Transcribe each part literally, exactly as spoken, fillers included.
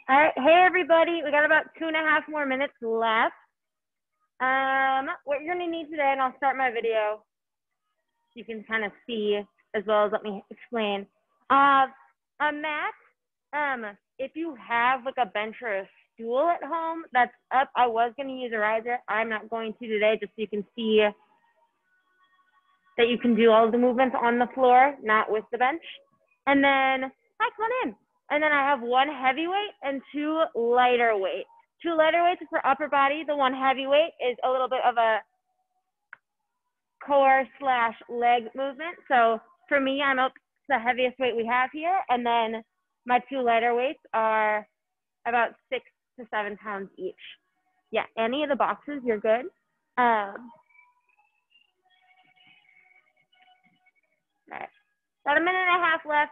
All right, hey everybody, we got about two and a half more minutes left. Um, what you're gonna need today, and I'll start my video so you can kind of see as well as let me explain. Uh, a mat, um, if you have like a bench or a stool at home that's up, I was gonna use a riser. I'm not going to today, just so you can see that you can do all the movements on the floor, not with the bench. And then, hi, come on in. And then I have one heavy weight and two lighter weights. Two lighter weights for upper body. The one heavy weight is a little bit of a core slash leg movement. So for me, I'm up to the heaviest weight we have here. And then my two lighter weights are about six to seven pounds each. Yeah, any of the boxes, you're good. Um, all right, about a minute and a half left.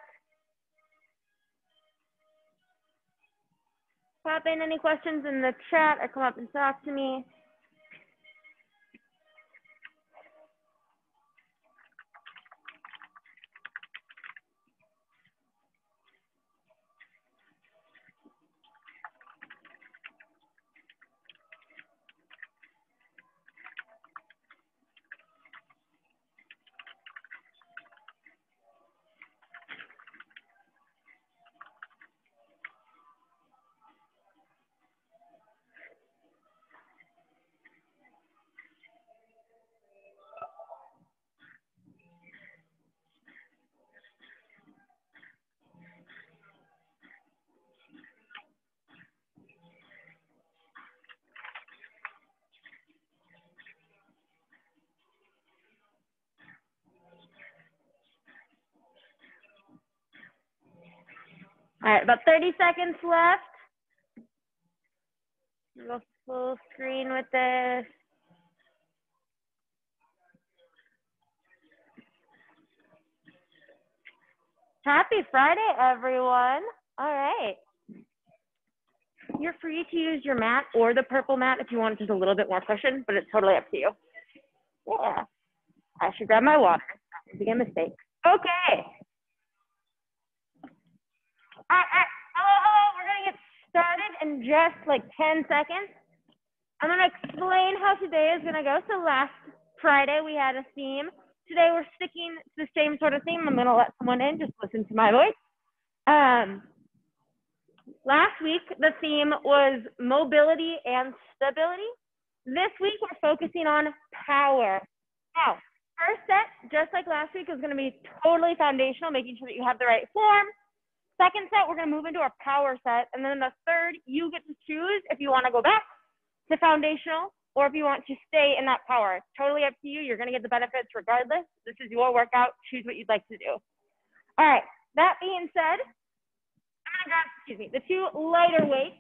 Pop in any questions in the chat or come up and talk to me. All right, about thirty seconds left. Go full screen with this. Happy Friday, everyone. All right. You're free to use your mat or the purple mat if you want just a little bit more cushion, but it's totally up to you. Yeah. I should grab my water. That would be a mistake. Okay. All right, all right. Hello, hello. We're going to get started in just like ten seconds. I'm going to explain how today is going to go. So last Friday, we had a theme. Today, we're sticking to the same sort of theme. I'm going to let someone in. Just listen to my voice. Um, last week, the theme was mobility and stability. This week, we're focusing on power. Now, first set, just like last week, is going to be totally foundational, making sure that you have the right form. Second set, we're going to move into our power set. And then the third, you get to choose if you want to go back to foundational or if you want to stay in that power. It's totally up to you. You're going to get the benefits regardless. This is your workout. Choose what you'd like to do. All right. That being said, I'm going to grab, excuse me, the two lighter weights.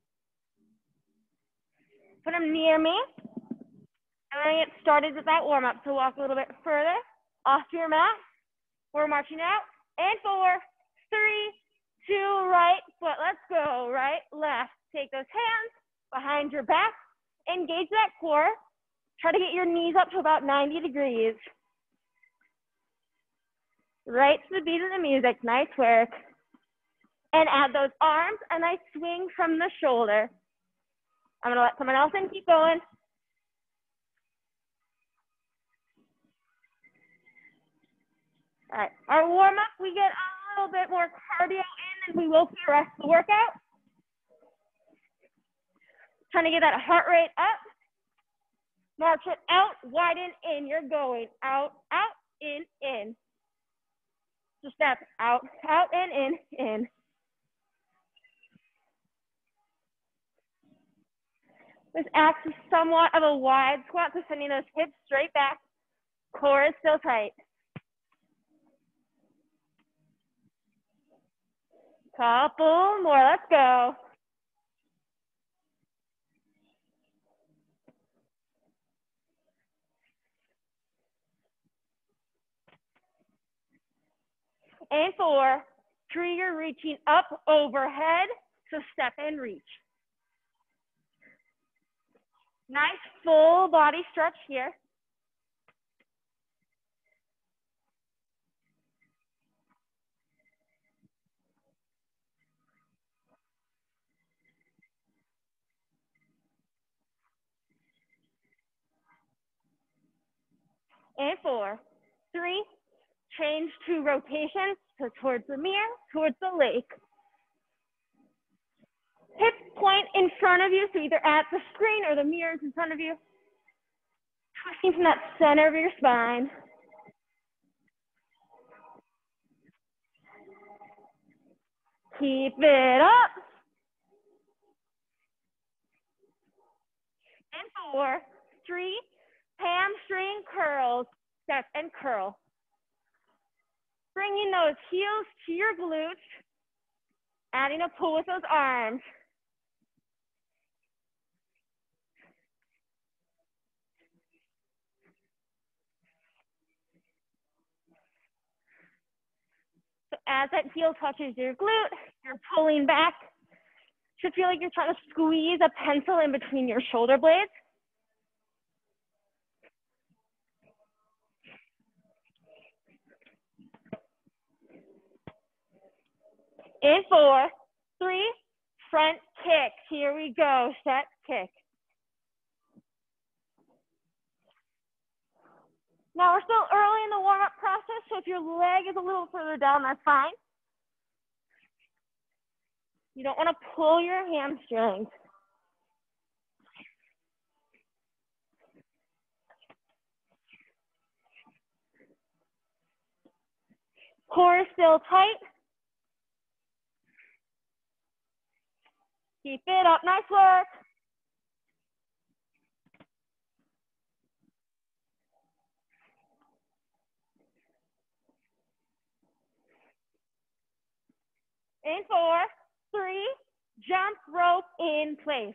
Put them near me. I'm going to get started with that warm up. So walk a little bit further off your mat. We're marching out. And four, three, two, right foot. Let's go. Right, left. Take those hands behind your back. Engage that core. Try to get your knees up to about ninety degrees. Right to the beat of the music. Nice work. And add those arms, a nice swing from the shoulder. I'm going to let someone else in. Keep going. All right, our warm up, we get a little bit more cardio in and we will for the rest of the workout. Trying to get that heart rate up. March it out, widen in. You're going out, out, in, in. So step out, out, and in, in. This acts as somewhat of a wide squat, so sending those hips straight back. Core is still tight. Couple more, let's go. And four, three, you're reaching up overhead, so step and reach. Nice full body stretch here. And four, three, change to rotation, so towards the mirror, towards the lake. Hip point in front of you, so either at the screen or the mirrors in front of you. Twisting from that center of your spine. Keep it up. And four, three, hamstring curls, step and curl. Bringing those heels to your glutes, adding a pull with those arms. So as that heel touches your glute, you're pulling back. Should feel like you're trying to squeeze a pencil in between your shoulder blades. In four, three, front kick. Here we go, set, kick. Now we're still early in the warm-up process, so if your leg is a little further down, that's fine. You don't want to pull your hamstrings. Core is still tight. Keep it up, nice work. In four, three, jump rope in place.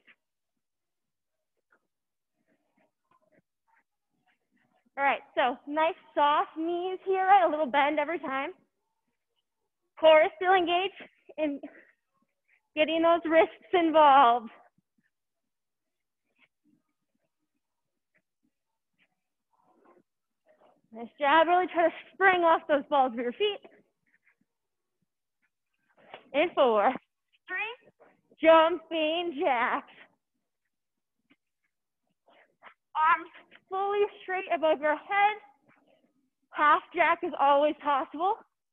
All right, so nice soft knees here, right? A little bend every time. Core is still engaged in getting those wrists involved. Nice job, really try to spring off those balls of your feet. In four, three, jumping jacks. Arms fully straight above your head. Half jack is always possible.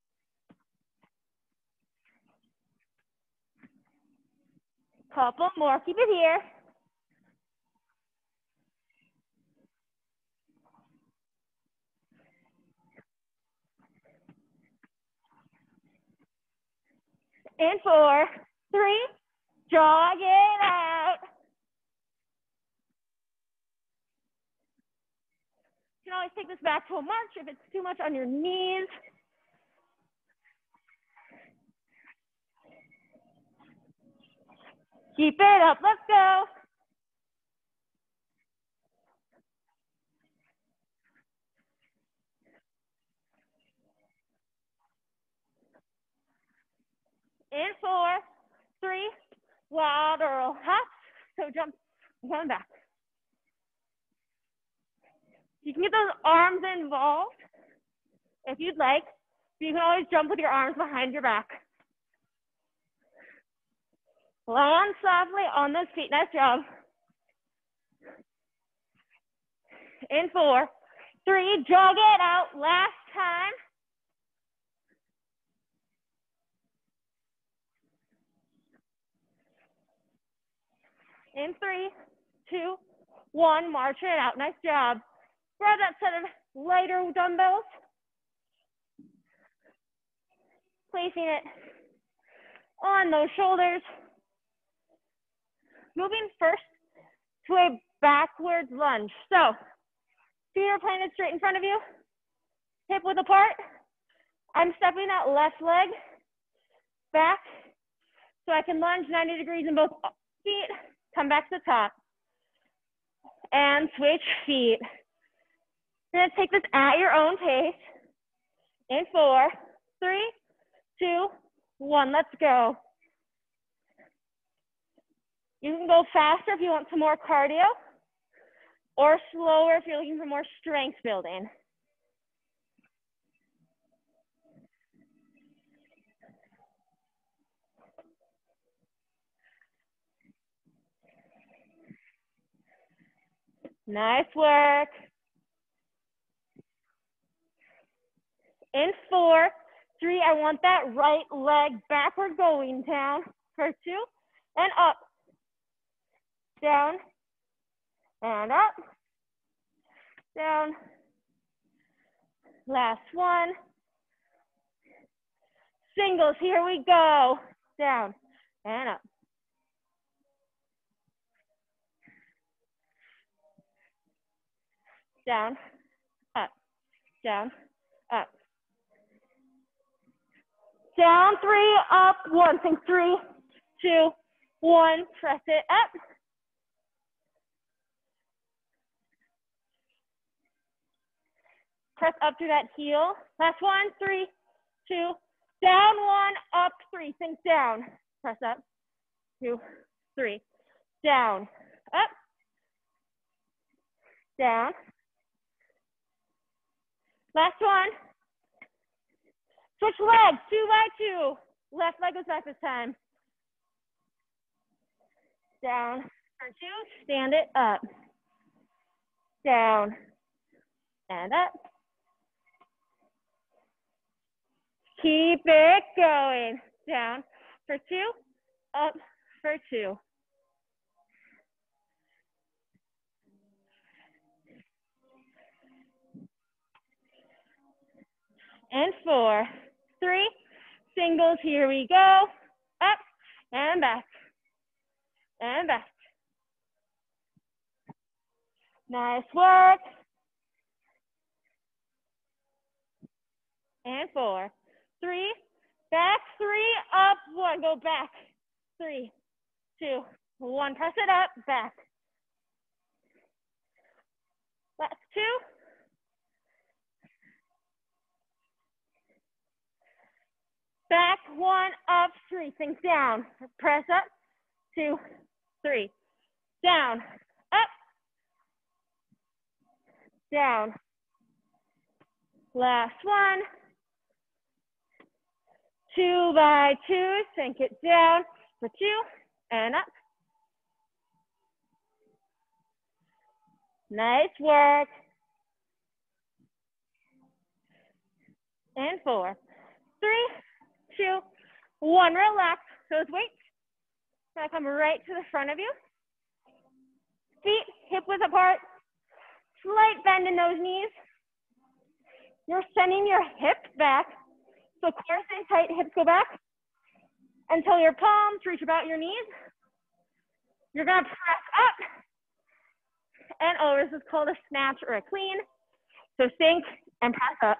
Couple more, keep it here. In four, three, jog it out. You can always take this back to a march if it's too much on your knees. Keep it up, let's go. In four, three, lateral hops. So jump, one back. You can get those arms involved if you'd like. You can always jump with your arms behind your back. Land softly on those feet, nice job. In four, three, jog it out, last time. In three, two, one, march it out, nice job. Grab that set of lighter dumbbells. Placing it on those shoulders. Moving first to a backwards lunge. So, feet are planted straight in front of you, hip width apart. I'm stepping that left leg back so I can lunge ninety degrees in both feet, come back to the top, and switch feet. You're gonna take this at your own pace. In four, three, two, one, let's go. You can go faster if you want some more cardio, or slower if you're looking for more strength building. Nice work. In four, three, I want that right leg backward going down for two, and up, down, and up, down. Last one. Singles, here we go. Down and up. Down, up, down, up. Down, three, up, one. Think three, two, one. Press it up. Press up through that heel. Last one, three, two, down, one, up, three. Think down. Press up, two, three. Down, up, down. Last one. Switch legs, two by two. Left leg goes back this time. Down for two, stand it up. Down and up. Keep it going. Down for two, up for two. And four, three, singles, here we go. Up and back, and back. Nice work. And four, three, back, three, up, one, go back. Three, two, one, press it up, back. Last two. Back, one, up, three, think down. Press up, two, three. Down, up, down. Last one. Two by two, sink it down for two, and up. Nice work. And four, three, two, one. Relax those weights. Gonna come right to the front of you. Feet hip width apart. Slight bend in those knees. You're sending your hips back. So core stays tight, hips go back until your palms reach about your knees. You're gonna press up and over. This is called a snatch or a clean. So sink and press up.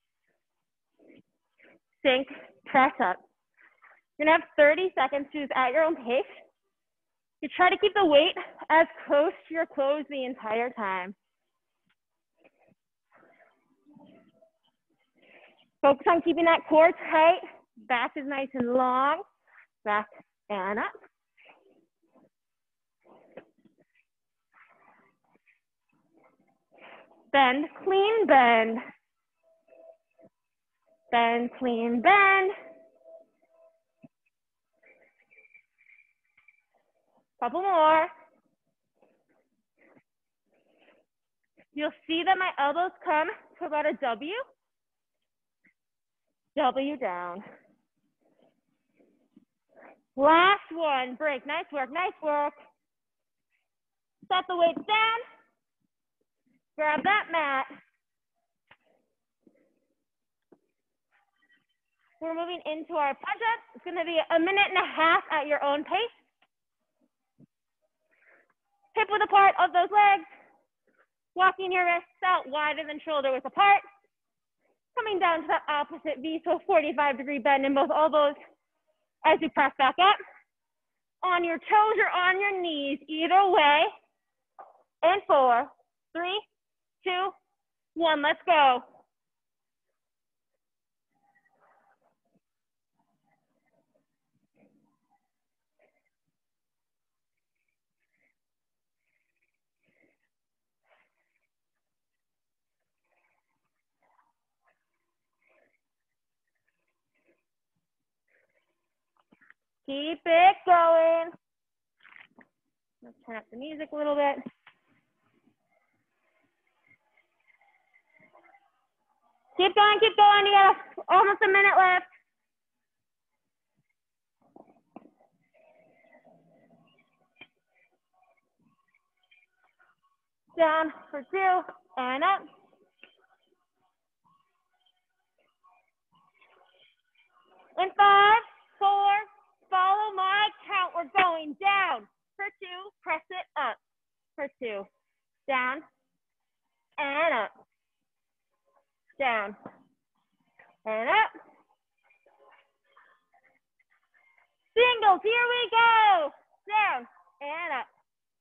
Sink, press up. You're gonna have thirty seconds to do this at your own pace. You try to keep the weight as close to your clothes the entire time. Focus on keeping that core tight. Back is nice and long. Back and up. Bend, clean, bend. Bend, clean, bend. Couple more. You'll see that my elbows come to about a W. W down. Last one, break. Nice work, nice work. Set the weights down. Grab that mat. We're moving into our push-ups. It's gonna be a minute and a half at your own pace. Hip width apart of those legs. Walking your wrists out wider than shoulder width apart. Coming down to that opposite V, so forty-five degree bend in both elbows as you press back up. On your toes or on your knees, either way. And four, three, two, one, let's go. Keep it going. Let's turn up the music a little bit. Keep going, keep going. You got almost a minute left. Down for two and up. In five, four, follow my count. We're going down for two, press it up for two. Down and up. Down and up. Singles, here we go. Down and up.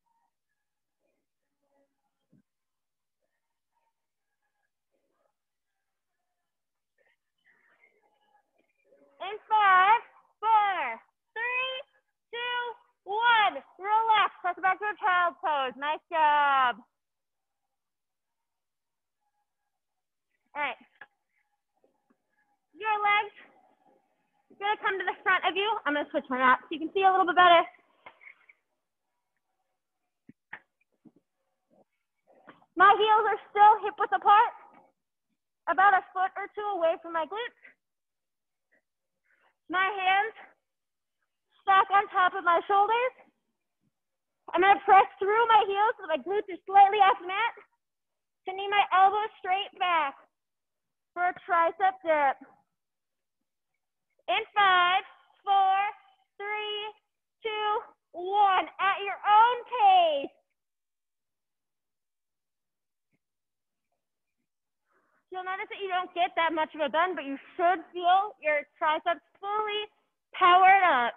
In five, four, three, two, one. Relax. Press it back to a child pose. Nice job. All right. Your legs are going to come to the front of you. I'm going to switch my mat so you can see a little bit better. My heels are still hip width apart, about a foot or two away from my glutes. My hands stack on top of my shoulders. I'm going to press through my heels so my glutes are slightly off the mat. Sending my elbows straight back for a tricep dip. In five, four, three, two, one. At your own pace. You'll notice that you don't get that much of a bend, but you should feel your triceps fully powered up.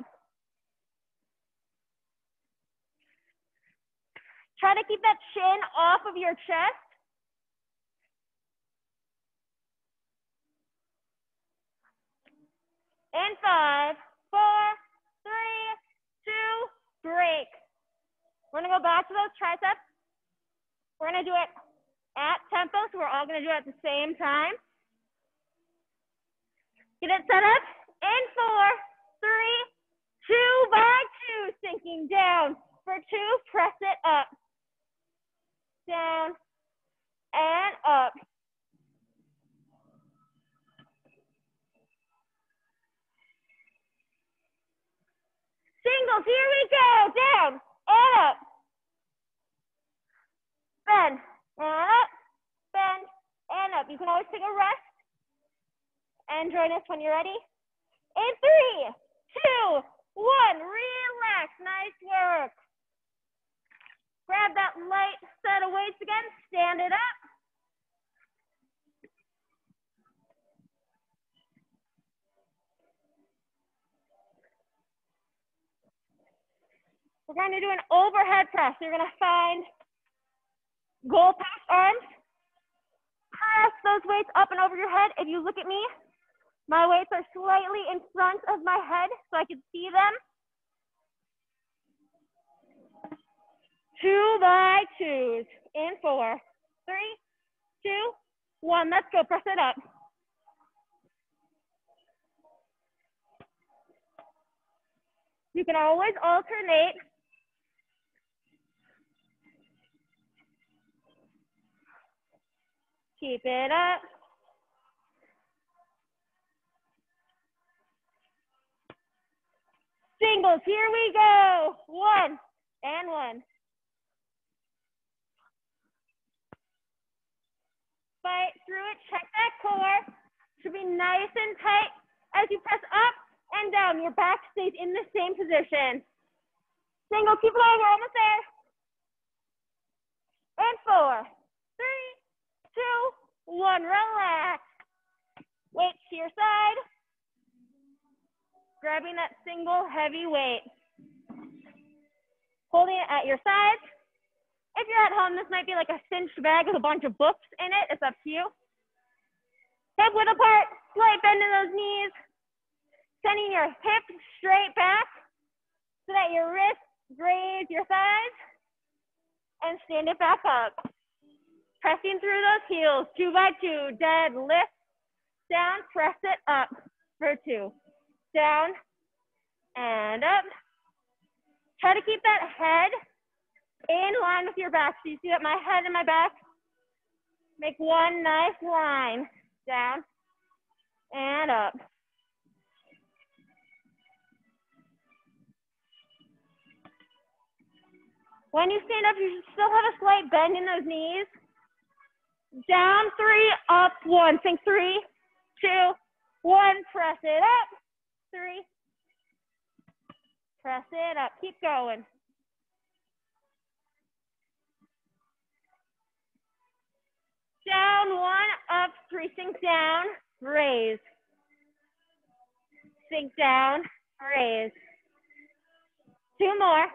Try to keep that chin off of your chest. In five, four, three, two, break. We're gonna go back to those triceps. We're gonna do it at tempo, so we're all gonna do it at the same time. Get it set up. In four, three, two by two, sinking down. For two, press it up. Down and up. Singles, here we go. Down and up. Bend and up. Bend and up. You can always take a rest and join us when you're ready. In three, two, one, relax. Nice work. Grab that light set of weights again. Stand it up. We're going to do an overhead press. You're going to find goalpost arms. Press those weights up and over your head. If you look at me, my weights are slightly in front of my head so I can see them. Two by twos. In four, three, two, one. Let's go. Press it up. You can always alternate. Keep it up. Singles, here we go. One and one. Fight through it, check that core. Should be nice and tight as you press up and down. Your back stays in the same position. Single, keep it going, we're almost there. And four, three, two, one, relax. Weight to your side. Grabbing that single heavy weight. Holding it at your side. If you're at home, this might be like a cinched bag with a bunch of books in it. It's up to you. Hip width apart, slight bend in those knees. Sending your hips straight back so that your wrists graze your thighs. And stand it back up. Pressing through those heels, two by two. Dead lift, down, press it up for two. Down and up. Try to keep that head in line with your back. So you see that my head and my back make one nice line. down, and up. When you stand up, you should still have a slight bend in those knees. Down three, up one. Think three, two, one. Press it up. Three. Press it up. Keep going. Down one, up three. Sink down, raise. Sink down, raise. Two more.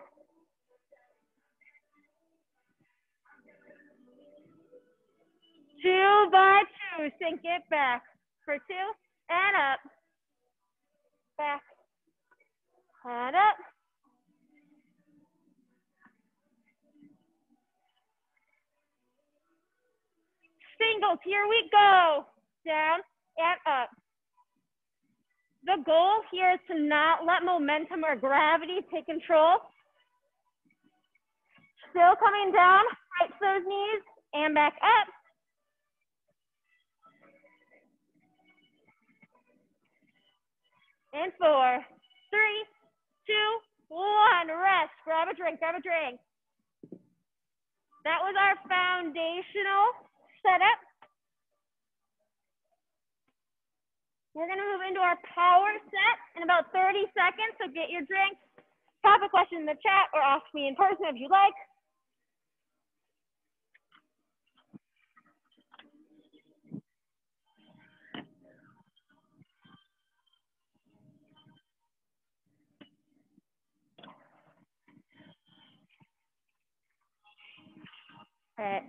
Two by two, sink it back for two, and up, back, and up. Singles, here we go, down and up. The goal here is to not let momentum or gravity take control. Still coming down, right to those knees, and back up. And four, three, two, one, rest. Grab a drink, grab a drink. That was our foundational setup. We're gonna move into our power set in about thirty seconds, so get your drink. Pop a question in the chat or ask me in person if you like. All right.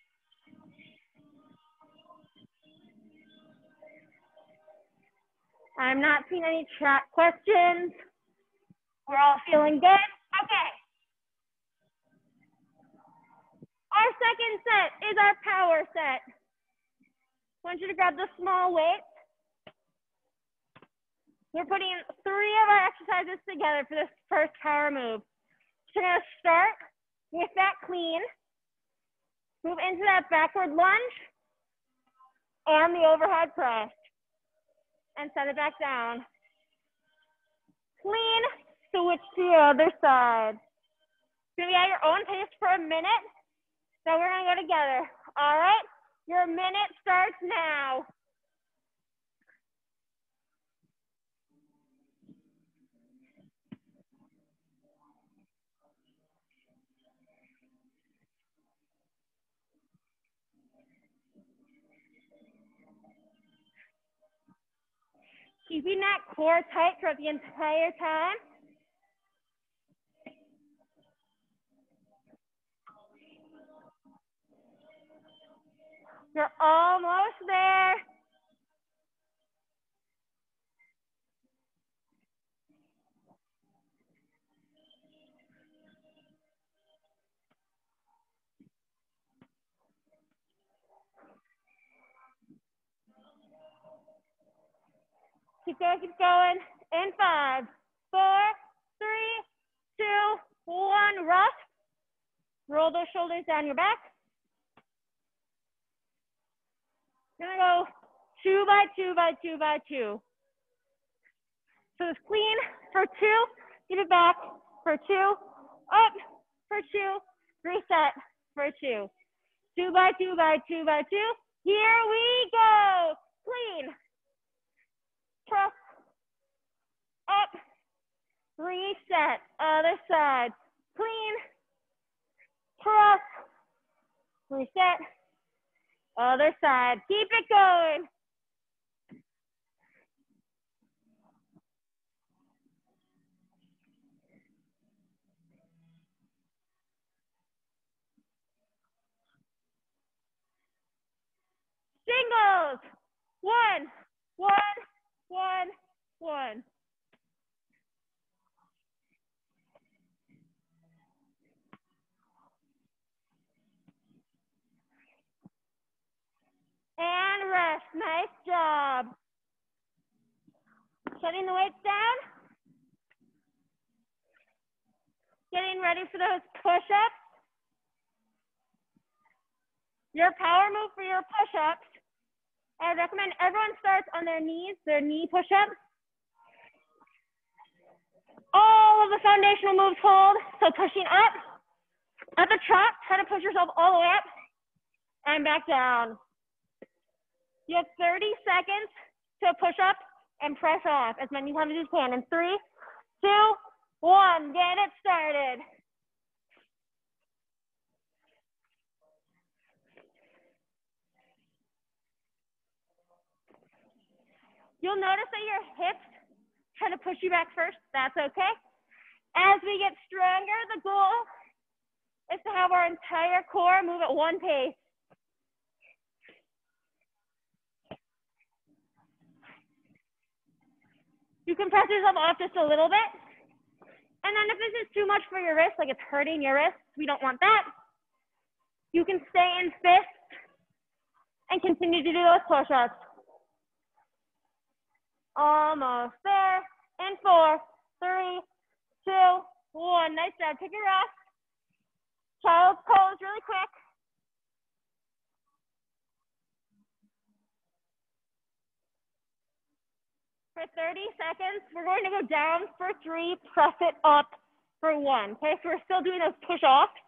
I'm not seeing any chat questions. We're all feeling good. Okay. Our second set is our power set. I want you to grab the small weights. We're putting three of our exercises together for this first power move. So we're gonna start with that clean. Move into that backward lunge and the overhead press. And set it back down. Clean, switch to the other side. It's gonna be at your own pace for a minute. Then we're gonna go together. All right, your minute starts now. Keeping that core tight throughout the entire time. You're almost there. Keep going, keep going. In five, four, three, two, one. Rough. Roll those shoulders down your back. We're gonna go two by two by two by two. So it's clean for two, give it back for two, up for two, reset for two. Two by two by two by two. Here we go. Clean. Press. Up. Reset. Other side. Clean. Press. Reset. Other side. Keep it going. Singles. One, one, one, one. And rest. Nice job. Shutting the weights down. Getting ready for those push-ups. Your power move for your push-ups I recommend everyone starts on their knees, their knee push-ups. All of the foundational moves hold. So pushing up, at the top, try to push yourself all the way up and back down. You have thirty seconds to push up and press off as many times as you can. In three, two, one, get it started. You'll notice that your hips try to push you back first. That's okay. As we get stronger, the goal is to have our entire core move at one pace. You can press yourself off just a little bit. And then if this is too much for your wrist, like it's hurting your wrist, we don't want that. You can stay in fists and continue to do those push-ups. Almost there. In four, three, two, one. Nice job. Take your rest. Child's pose really quick. For thirty seconds, we're going to go down for three, press it up for one. Okay, so we're still doing those push-offs.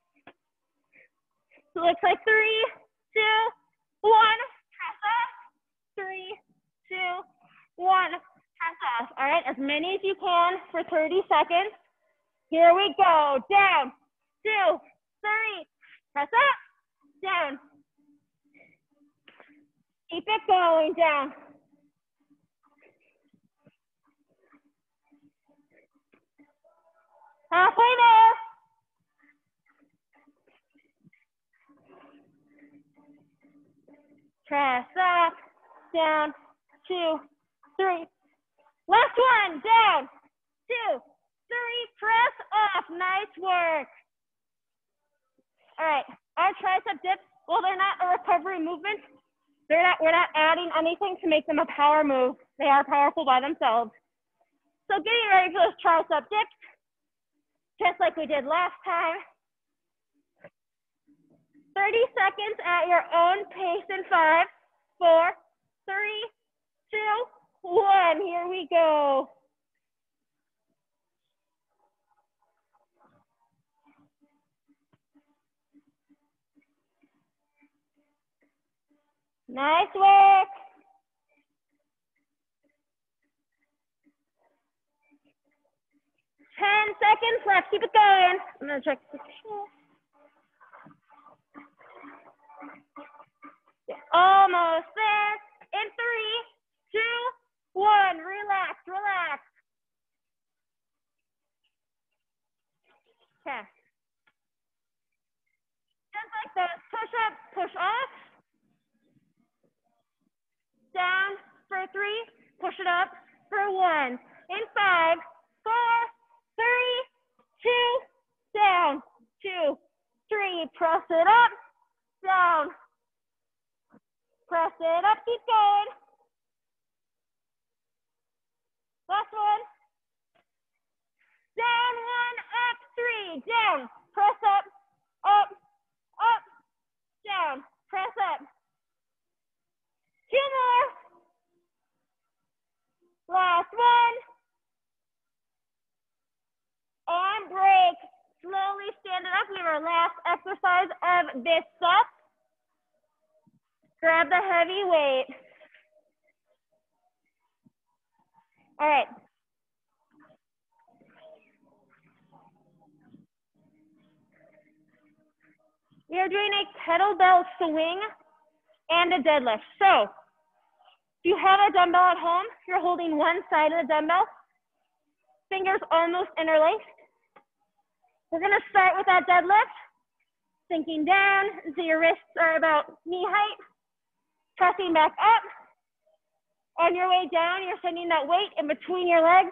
So it looks like three, two, one, press up. Three, two, one, press off. All right, as many as you can for thirty seconds. Here we go. Down, two, three, press up, down. Keep it going, down. Halfway there. Press up, down, two, three. Last one, down, two, three, press off. Nice work. All right, our tricep dips, well, they're not a recovery movement. They're not, we're not adding anything to make them a power move. They are powerful by themselves. So getting ready for those tricep dips, just like we did last time. thirty seconds at your own pace in five, four, three, two, one. Here we go. Nice work. ten seconds left. Keep it going. I'm going to check the chat. Almost there. In three, two, one. Relax, relax. Okay. Just like those push up, push off. Down for three, push it up for one. In five, four, three, two, down, two, three, press it up, down, press it up, keep going. Last one. Down, one, up, three, down, press up, up, up, down, press up. Two more. Last one. And break. Slowly stand it up. We have our last exercise of this set. Grab the heavy weight. All right. We are doing a kettlebell swing and a deadlift. So if you have a dumbbell at home, you're holding one side of the dumbbell, fingers almost interlaced. We're gonna start with that deadlift, sinking down until your wrists are about knee height, pressing back up. On your way down, you're sending that weight in between your legs,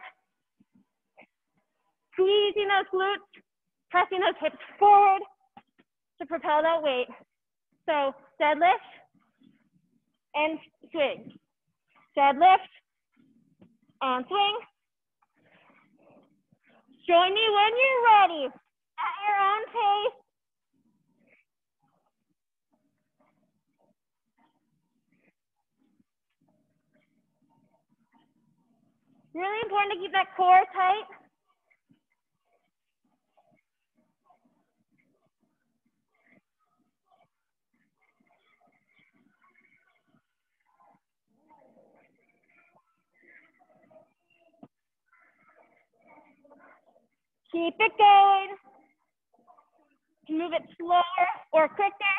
squeezing those glutes, pressing those hips forward to propel that weight. So deadlift and swing. Deadlift and swing. Join me when you're ready at your own pace. Really important to keep that core tight. Keep it going. Move it slower or quicker.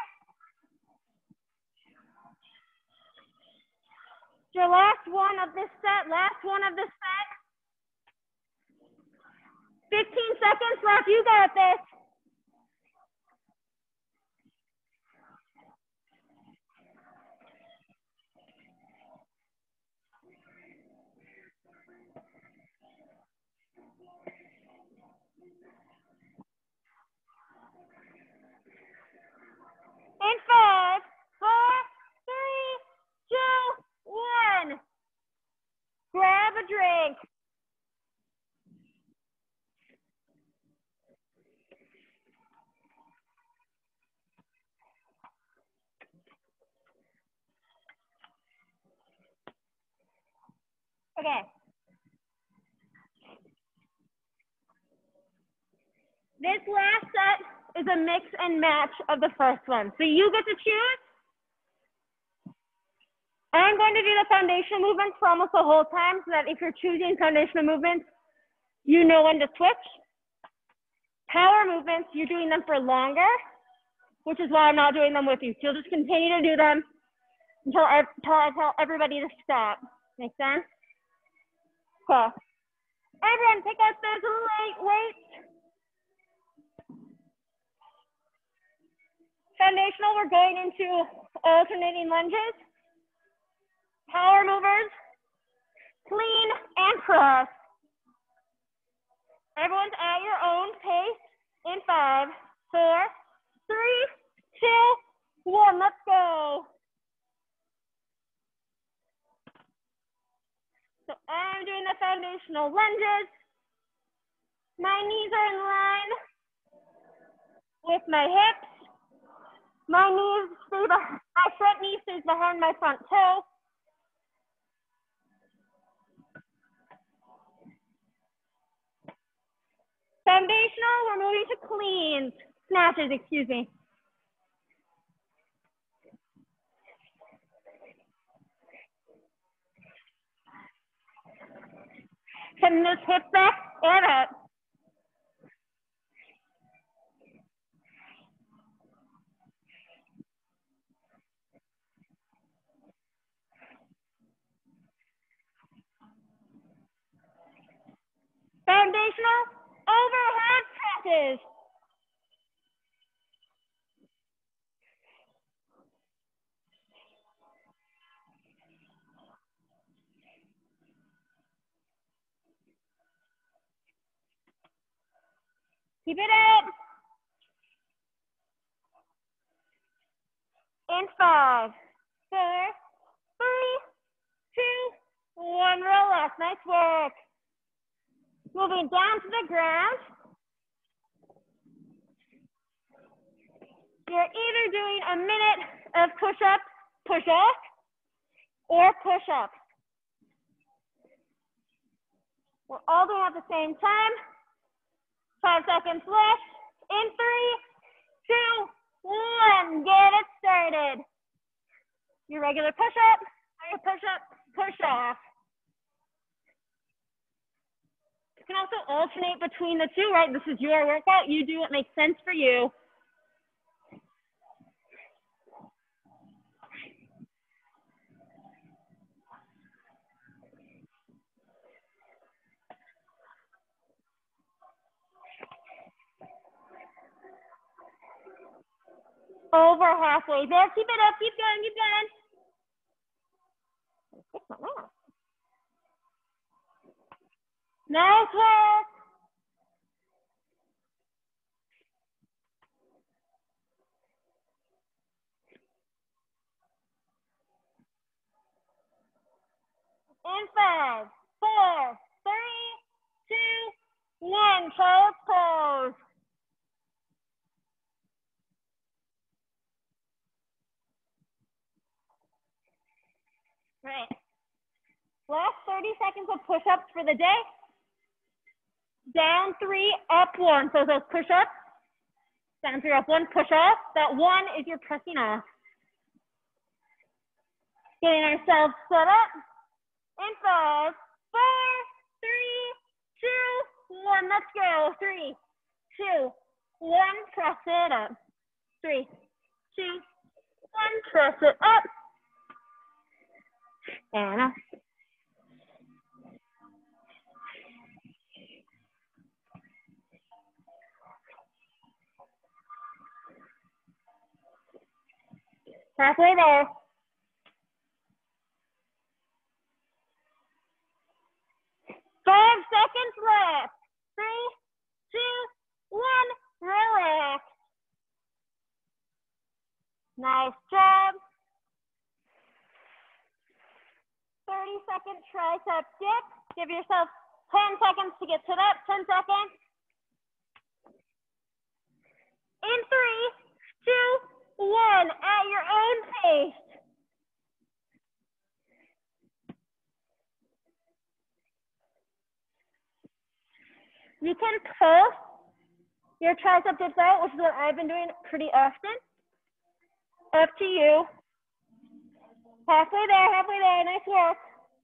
Your last one of this set, last one of this set. fifteen seconds left, you got this. In five, four, three, two, one. Grab a drink. Okay. This last set is a mix and match of the first one. So you get to choose. I'm going to do the foundation movements for almost the whole time so that if you're choosing foundational movements, you know when to switch. Power movements, you're doing them for longer, which is why I'm not doing them with you. So you'll just continue to do them until I, until I tell everybody to stop. Make sense? Okay. Everyone, pick up those light weights. Foundational, we're going into alternating lunges, power movers, clean, and press. Everyone's at your own pace in five, four, three, two, one. Let's go. So I'm doing the foundational lunges. My knees are in line with my hips. My knees stay behind, my front knee stays behind my front toe. Foundational, we're moving to cleans, snatches, excuse me. Send those hips back and up. Foundational, overhead presses. Keep it up. In five, four, three, two, one. Relax. Nice work. Moving down to the ground. You're either doing a minute of push-ups, push-off, or push-ups. We're all doing it at the same time. Five seconds left. In three, two, one. Get it started. Your regular push-up, your push-up, push-off. You can also alternate between the two, right? This is your workout. You do what makes sense for you. Over halfway there. Keep it up. Keep going. Keep going. Nice work. In five, four, three, two, one. Child's pose. Right. Last thirty seconds of push-ups for the day. Down three, up one. So those push-ups, down three, up one, push-off. That one is your pressing off. Getting ourselves set up. In five, four, three, two, one. Let's go. Three, two, one. Press it up. Three, two, one. Press it up. And up. Halfway there. Five seconds left. Three, two, one. Relax. Nice job. thirty second tricep dip. Give yourself ten seconds to get set up. ten seconds. In three, two, one. At your own pace. You can pull your tricep dips out, which is what I've been doing pretty often. Up to you. Halfway there, halfway there. Nice work.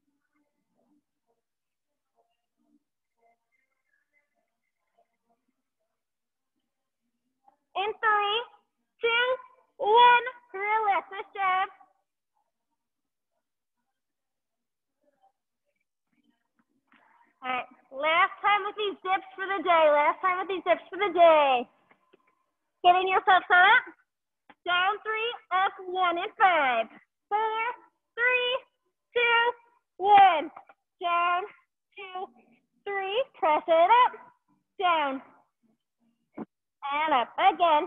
In three, two, one. Relax. Nice job. All right. Last time with these dips for the day. Last time with these dips for the day. Getting yourself set up. Down three, up one. In five, four, three, two, one. Down, two, three. Press it up. Down. And up again.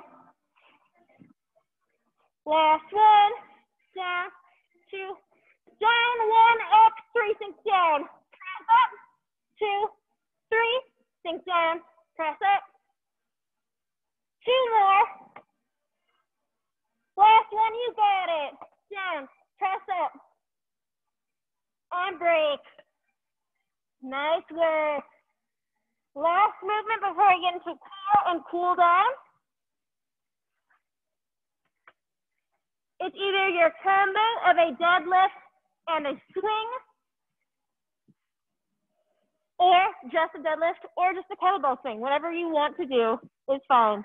Last one. Down, two, down, one, up, three, sink down. Press up. Two, three, sink down. Press up. Two more. Last one, you got it. Down, press up. And break. Nice work. Last movement before I get into core and cool down. It's either your combo of a deadlift and a swing, or just a deadlift, or just a kettlebell swing. Whatever you want to do is fine.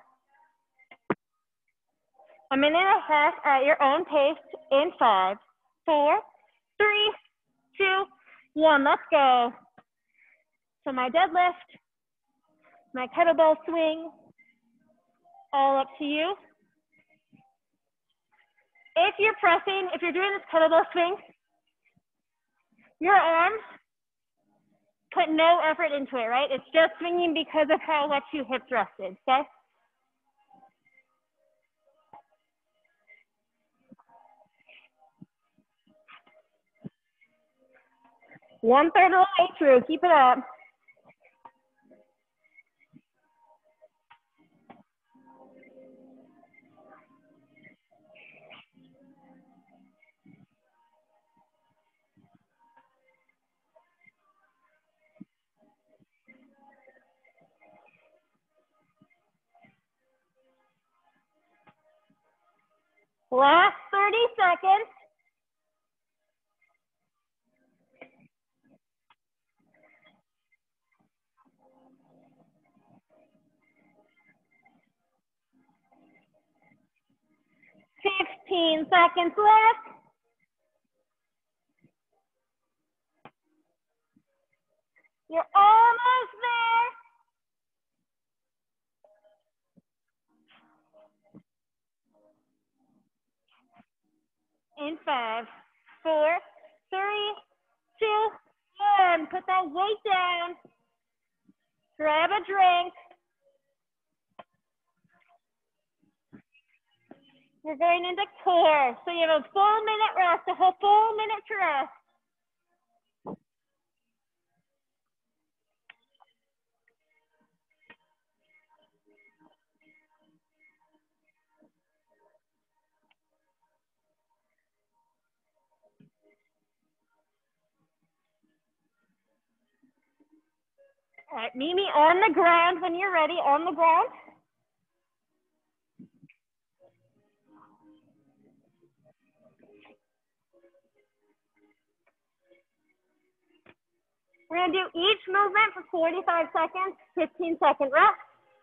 A minute and a half at your own pace in five, four, three, two, one. Let's go. So my deadlift, my kettlebell swing, all up to you. If you're pressing, if you're doing this kettlebell swing, your arms put no effort into it, right? It's just swinging because of how much you hip thrusted, okay? One third of the way through, keep it up. Last thirty seconds. fifteen seconds left. You're almost there. In five, four, three, two, one. Put that weight down. Grab a drink. We're going into core. So you have a full minute rest, a whole full minute to rest. All right, meet me on the ground when you're ready, on the ground. We're gonna do each movement for forty-five seconds, fifteen second rest.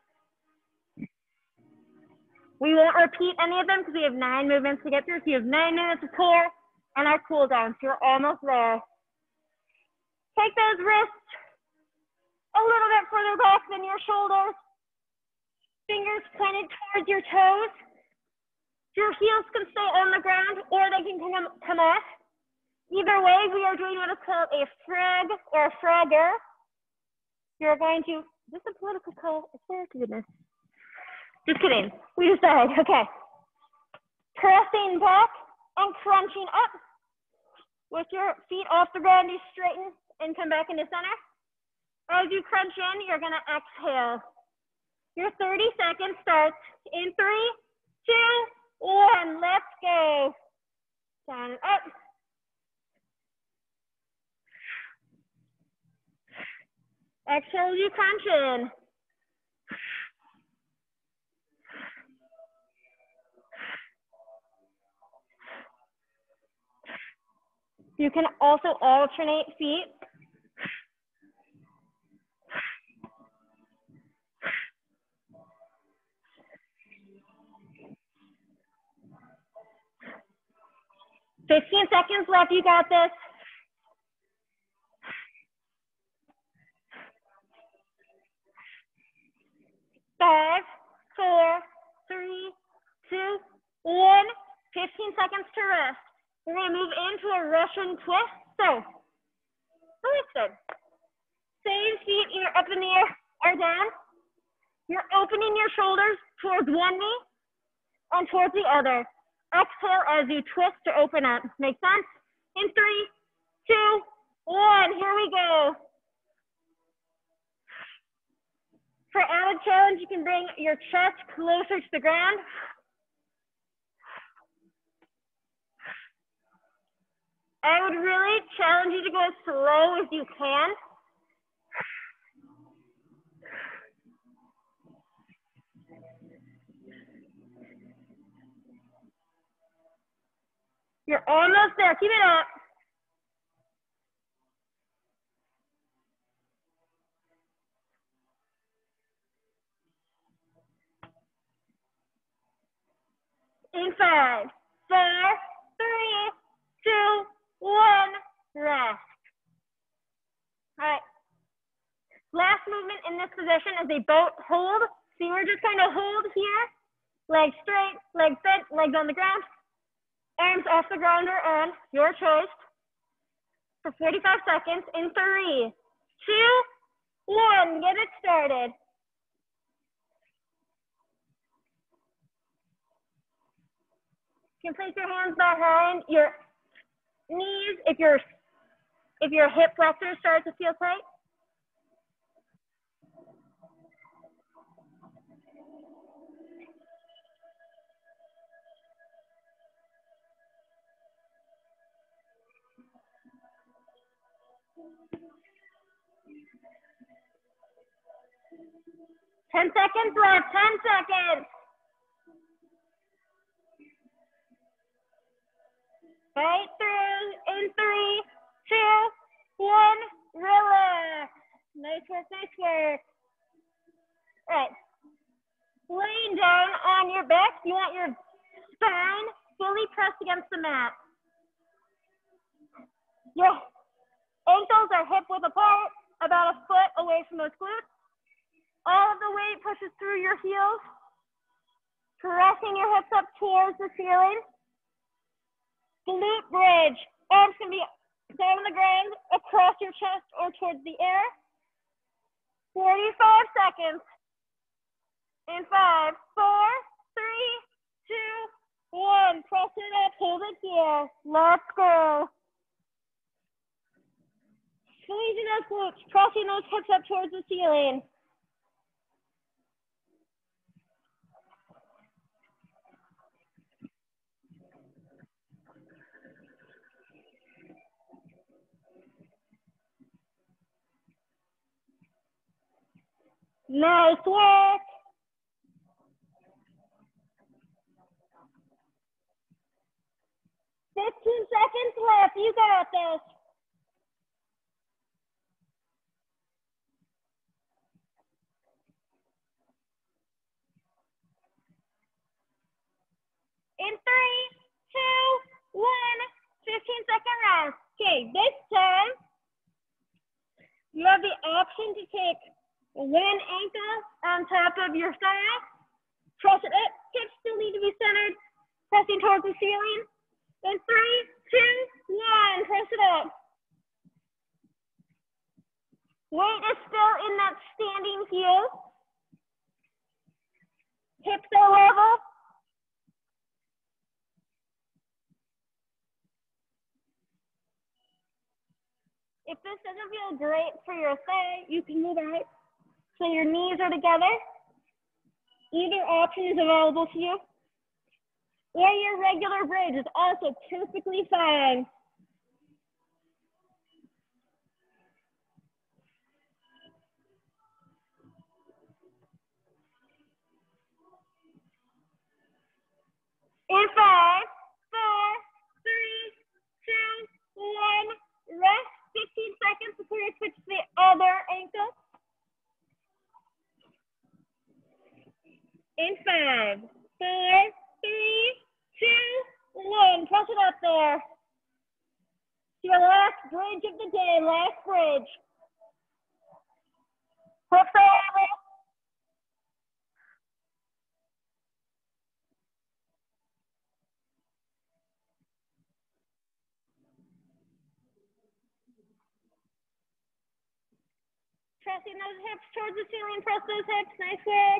We won't repeat any of them because we have nine movements to get through. So you have nine minutes of core and our cool down. So you're almost there. Take those wrists a little bit further back than your shoulders. Fingers pointed towards your toes. Your heels can stay on the ground or they can come, come off. Either way, we are doing what is called a frag or a fragger. You're going to, is this a political call? I swear to goodness. Just kidding. We decided, okay. Pressing back and crunching up. With your feet off the ground, you straighten and come back into center. As you crunch in, you're gonna exhale. Your thirty seconds starts in three, two, one. Let's go. Down and up. Exhale, you crunch in. You can also alternate feet. fifteen seconds left, you got this. Five, four, three, two, one. fifteen seconds to rest. We're gonna move into a Russian twist. So, listen. Same feet either up in the air or down. You're opening your shoulders towards one knee and towards the other. Exhale as you twist to open up. Make sense? In three, two, one. Here we go. For added challenge, you can bring your chest closer to the ground. I would really challenge you to go as slow as you can. You're almost there. Keep it up. In five, four, three, two, one, rest. All right. Last movement in this position is a boat hold. So we're just going to hold here. Legs straight, legs bent, legs on the ground. Arms off the ground or on, your choice. For forty-five seconds in three, two, one. Get it started. You can place your hands behind your knees if your if your hip flexors start to feel tight. Ten seconds left. Ten seconds. Right through in three, two, one. Relax. Nice work. Nice work. All right. Laying down on your back, you want your spine fully pressed against the mat. Your ankles are hip width apart, about a foot away from those glutes. All of the weight pushes through your heels, pressing your hips up towards the ceiling. Glute bridge. Arms can be down on the ground, across your chest, or towards the air. forty-five seconds. In five, four, three, two, one. Press it up, hold it here. Let's go. Squeezing those glutes, pressing those hips up towards the ceiling. Nice work. fifteen seconds left. You got this. In three, two, one, fifteen second round. Okay, this time you have the option to take one ankle on top of your thigh. Press it up. Hips still need to be centered. Pressing towards the ceiling. In three, two, one, press it up. Weight is still in that standing heel. Hips are level. If this doesn't feel great for your thigh, you can move out so your knees are together. Either option is available to you. Or your regular bridge is also perfectly fine. In five, four, three, two, one, rest. fifteen seconds before you switch to the other ankle. In five, four, three, two, one. Press it up there. Your last bridge of the day, last bridge. Hips are level. Pressing those hips towards the ceiling. Press those hips. Nice work.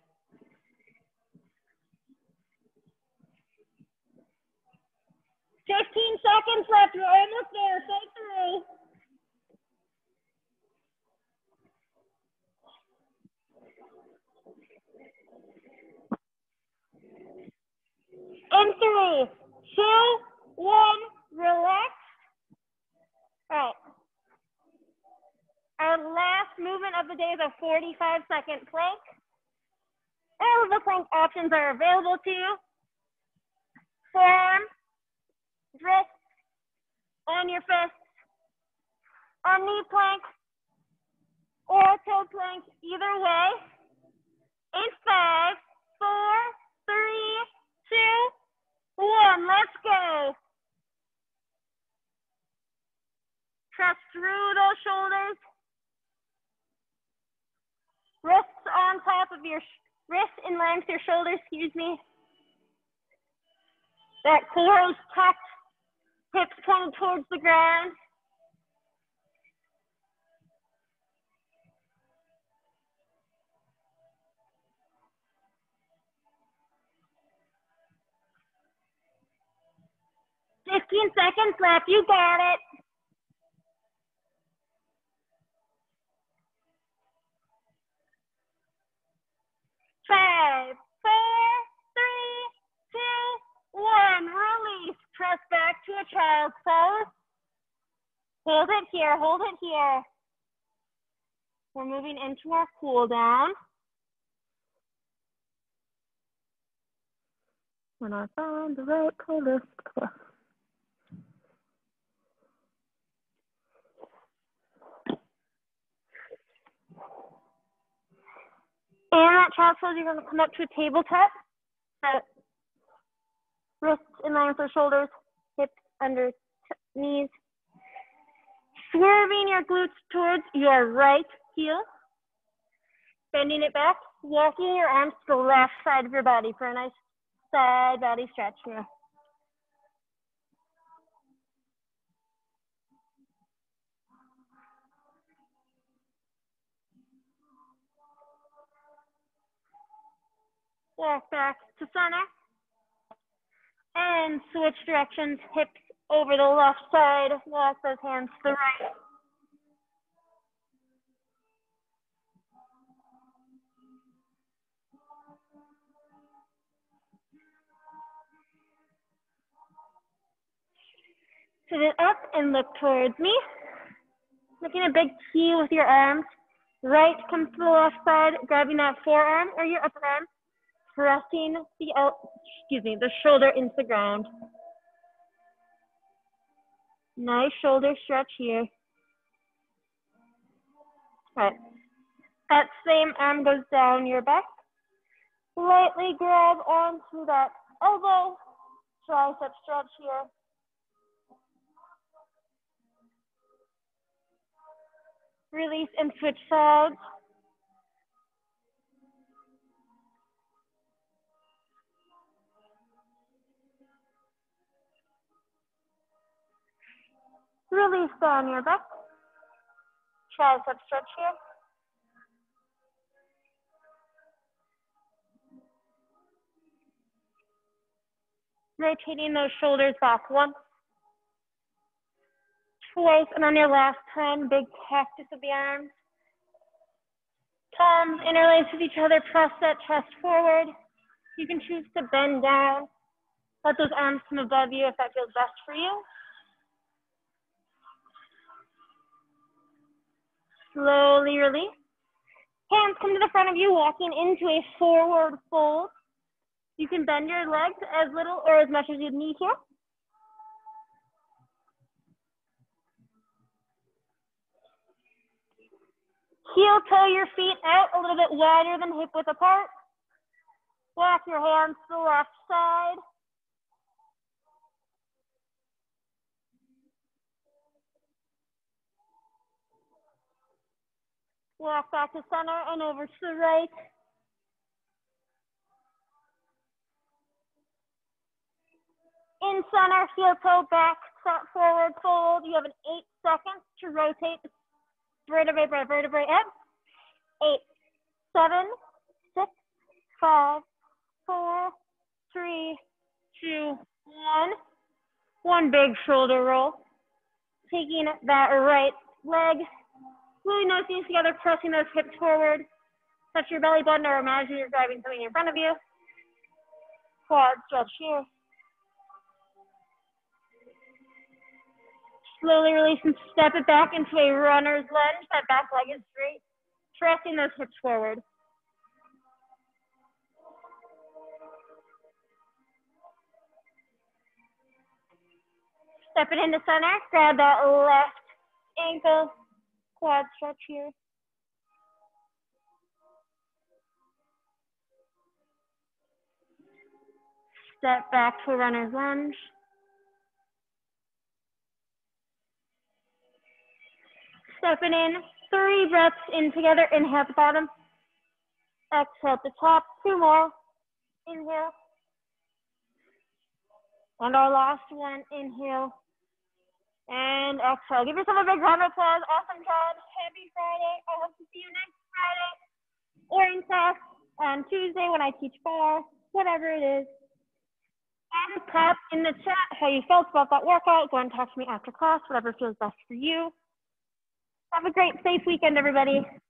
fifteen seconds left. You're almost there. Stay through. In three, two, one, relax. All right. Our last movement of the day is a forty-five second plank. All of the plank options are available to you. Forearm, wrist, on your fists, on knee plank, or toe plank, either way. In five, four, three, two, one, let's go. Press through those shoulders. Wrists on top of your, wrists in line with your shoulders, excuse me. That core is tucked, hips pointed towards the ground. fifteen seconds left, you got it. Five, four, three, two, one. Release. Press back to a child's pose. Hold it here. Hold it here. We're moving into our cool down. When I found the right coolest class. And that child's pose, you're going to come up to a tabletop. So wrists in line with your shoulders, hips under knees. Swerving your glutes towards your right heel. Bending it back, walking your arms to the left side of your body for a nice side body stretch here. Walk back to center. And switch directions, hips over the left side. Walk those hands to the right. Sit it up and look towards me. Making a big T with your arms. Right comes to the left side, grabbing that forearm or your upper arm, pressing the out, excuse me, the shoulder into the ground. Nice shoulder stretch here. All right. That same arm goes down your back. Lightly grab onto that elbow. Tricep stretch here. Release and switch sides. Release down your back. Tricep stretch here. Rotating those shoulders back once, twice, and on your last time, big cactus of the arms. Palms interlace with each other, press that chest forward. You can choose to bend down. Let those arms come above you if that feels best for you. Slowly release. Hands come to the front of you, walking into a forward fold. You can bend your legs as little or as much as you need here. Heel toe your feet out a little bit wider than hip width apart. Walk your hands to the left side. Walk back to center and over to the right. In center, heel toe back, forward fold. You have an eight seconds to rotate vertebrae by vertebrae up. Eight, seven, six, five, four, three, two, one. One big shoulder roll. Taking that right leg, gluing those knees together, pressing those hips forward. Touch your belly button or imagine you're grabbing something in front of you. Quad stretch here. Slowly release and step it back into a runner's lunge. That back leg is straight. Pressing those hips forward. Step it into center. Grab that left ankle. Quad stretch here. Step back to a runner's lunge. Stepping in, three breaths in together. Inhale at the bottom. Exhale at the top. Two more. Inhale. And our last one. Inhale. And exhale. Give yourself a big round of applause. Awesome job. Happy Friday. I hope to see you next Friday or in class on Tuesday when I teach bar, whatever it is. And pop in the chat how you felt about that workout. Go and talk to me after class, whatever feels best for you. Have a great, safe weekend, everybody.